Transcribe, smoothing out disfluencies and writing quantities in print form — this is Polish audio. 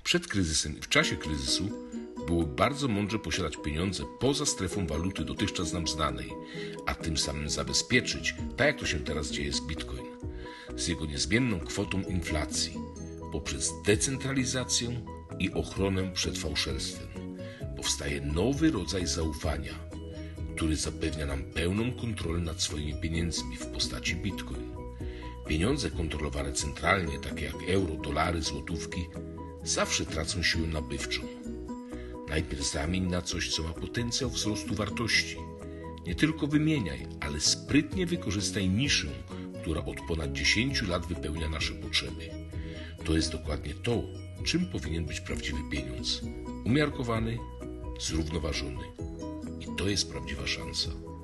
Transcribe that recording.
Przed kryzysem i w czasie kryzysu było bardzo mądrze posiadać pieniądze poza strefą waluty dotychczas nam znanej, a tym samym zabezpieczyć, tak jak to się teraz dzieje z Bitcoin, z jego niezmienną kwotą inflacji, poprzez decentralizację i ochronę przed fałszerstwem. Powstaje nowy rodzaj zaufania, który zapewnia nam pełną kontrolę nad swoimi pieniędzmi w postaci Bitcoin. Pieniądze kontrolowane centralnie, takie jak euro, dolary, złotówki, zawsze tracą siłę nabywczą. Najpierw zamień na coś, co ma potencjał wzrostu wartości. Nie tylko wymieniaj, ale sprytnie wykorzystaj niszę, która od ponad 10 lat wypełnia nasze potrzeby. To jest dokładnie to, czym powinien być prawdziwy pieniądz. Umiarkowany, zrównoważony. I to jest prawdziwa szansa.